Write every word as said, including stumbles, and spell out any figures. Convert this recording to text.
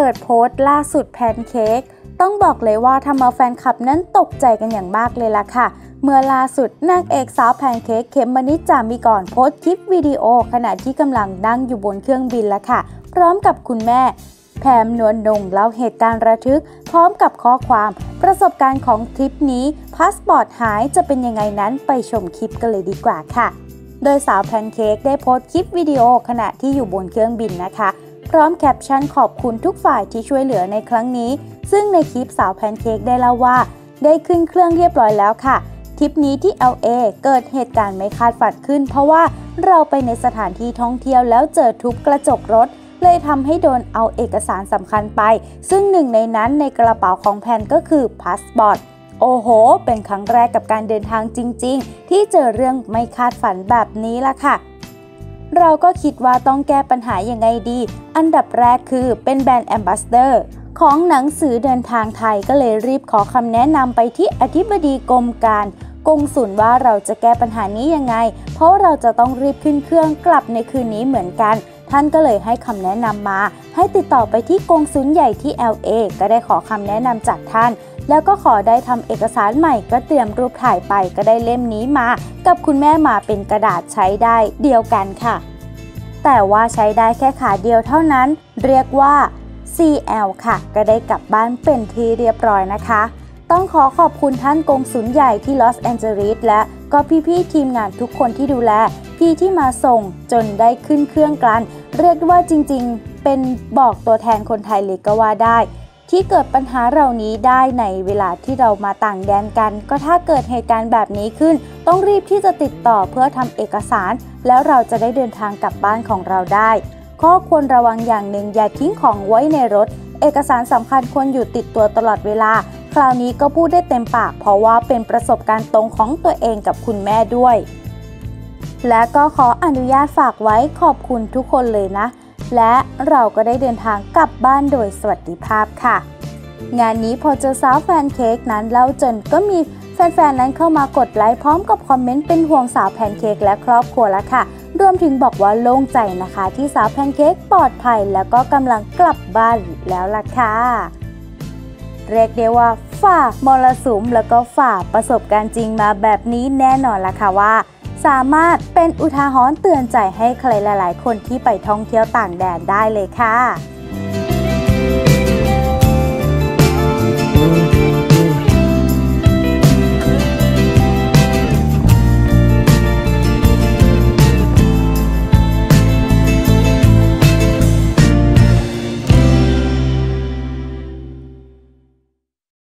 ปิดโพสต์ล่าสุดแพนเค้กต้องบอกเลยว่าทำเอาแฟนคลับนั้นตกใจกันอย่างมากเลยล่ะค่ะเมื่อล่าสุดนางเอกสาวแพนเค้กเขมมณิช จามิกรโพสต์คลิปวิดีโอขณะที่กำลังนั่งอยู่บนเครื่องบินแล้วค่ะพร้อมกับคุณแม่แพมนวลนงเล่าเหตุการณ์ระทึกพร้อมกับข้อความประสบการณ์ของทริปนี้พาสปอร์ตหายจะเป็นยังไงนั้นไปชมคลิปกันเลยดีกว่าค่ะโดยสาวแพนเค้กได้โพสต์คลิปวิดีโอขณะที่อยู่บนเครื่องบินนะคะพร้อมแคปชั่นขอบคุณทุกฝ่ายที่ช่วยเหลือในครั้งนี้ซึ่งในคลิปสาวแพนเค้กได้เล่าว่าได้ขึ้นเครื่องเรียบร้อยแล้วค่ะทริปนี้ที่ แอล เอ เกิดเหตุการณ์ไม่คาดฝันขึ้นเพราะว่าเราไปในสถานที่ท่องเที่ยวแล้วเจอทุบกระจกรถเลยทำให้โดนเอาเอกสารสำคัญไปซึ่งหนึ่งในนั้นในกระเป๋าของแพนก็คือพาสปอร์ตโอ้โหเป็นครั้งแรกกับการเดินทางจริงๆที่เจอเรื่องไม่คาดฝันแบบนี้ล่ะค่ะเราก็คิดว่าต้องแก้ปัญหายังไงดีอันดับแรกคือเป็นแบรนด์แอมบาสเดอร์ของหนังสือเดินทางไทยก็เลยรีบขอคำแนะนำไปที่อธิบดีกรมการกงสุลว่าเราจะแก้ปัญหานี้ยังไงเพราะเราจะต้องรีบขึ้นเครื่องกลับในคืนนี้เหมือนกันท่านก็เลยให้คำแนะนำมาให้ติดต่อไปที่กงสุลใหญ่ที่ แอล เอ ก็ได้ขอคำแนะนำจากท่านแล้วก็ขอได้ทำเอกสารใหม่ก็เตรียมรูปถ่ายไปก็ได้เล่มนี้มากับคุณแม่มาเป็นกระดาษใช้ได้เดียวกันค่ะแต่ว่าใช้ได้แค่ขาเดียวเท่านั้นเรียกว่า ซี แอล ค่ะก็ได้กลับบ้านเป็นที่เรียบร้อยนะคะต้องขอขอบคุณท่านกงสุลใหญ่ที่ลอสแอนเจลิสและก็พี่ๆทีมงานทุกคนที่ดูแลพี่ที่มาส่งจนได้ขึ้นเครื่องกันเรียกว่าจริงๆเป็นบอกตัวแทนคนไทยเลยก็ว่าได้ที่เกิดปัญหาเหล่านี้ได้ในเวลาที่เรามาต่างแดนกันก็ถ้าเกิดเหตุการณ์แบบนี้ขึ้นต้องรีบที่จะติดต่อเพื่อทำเอกสารแล้วเราจะได้เดินทางกลับบ้านของเราได้ข้อควรระวังอย่างหนึ่งอย่าทิ้งของไว้ในรถเอกสารสำคัญควรอยู่ติดตัวตลอดเวลาคราวนี้ก็พูดได้เต็มปากเพราะว่าเป็นประสบการณ์ตรงของตัวเองกับคุณแม่ด้วยและก็ขออนุญาตฝากไว้ขอบคุณทุกคนเลยนะและเราก็ได้เดินทางกลับบ้านโดยสวัสดิภาพค่ะงานนี้พอเจอสาวแพนเค้กนั้นเล่าจนก็มีแฟนๆนั้นเข้ามากดไลค์พร้อมกับคอมเมนต์เป็นห่วงสาวแพนเค้กและครอบครัวแล้วค่ะรวมถึงบอกว่าโล่งใจนะคะที่สาวแพนเค้กปลอดภัยแล้วก็กำลังกลับบ้านแล้วล่ะค่ะเรียกได้ว่าฝ่ามรสุมแล้วก็ฝ่าประสบการณ์จริงมาแบบนี้แน่นอนล่ะค่ะว่าสามารถเป็นอุทาหรณ์เตือนใจให้ใครหลายๆคนที่ไปท่องเที่ยวต่างแดนได้เลยค่ะ